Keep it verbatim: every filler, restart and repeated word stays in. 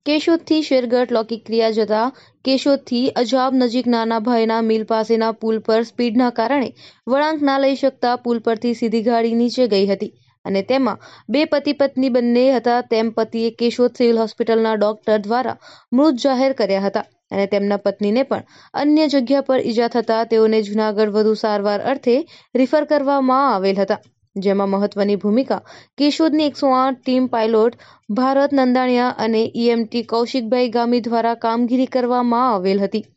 કેશોદથી શેરગઢ લોકીક્રિયા જતા કેશોદથી અજાબ નજીક નાના ભાઈના મિલ પાસેના પુલ પર સ્પીડના કારણે વળાંક ના લઈ શકતા પુલ પરથી સીધી ગાડી નીચે ગઈ હતી અને તેમાં બે પતિ પત્ની બંને હતા તેમ પતિએ કેશોદ સિવિલ હોસ્પિટલના ડોક્ટર દ્વારા મૃત જાહેર કર્યા હતા અને તેમના પત્નીને પણ અન્ય જગ્યા પર ઈજા થતાં તેઓને જૂનાગઢ વધુ સારવાર અર્થે રિફર કરવામાં આવેલ હતા, જેમાં મહત્વની ભૂમિકા કેશોદની એકસો આઠ ટીમ પાયલોટ ભારત નંદાણીયા અને ઈએમટી કૌશિકભાઈ ગામી દ્વારા કામગીરી કરવામાં આવેલ હતી।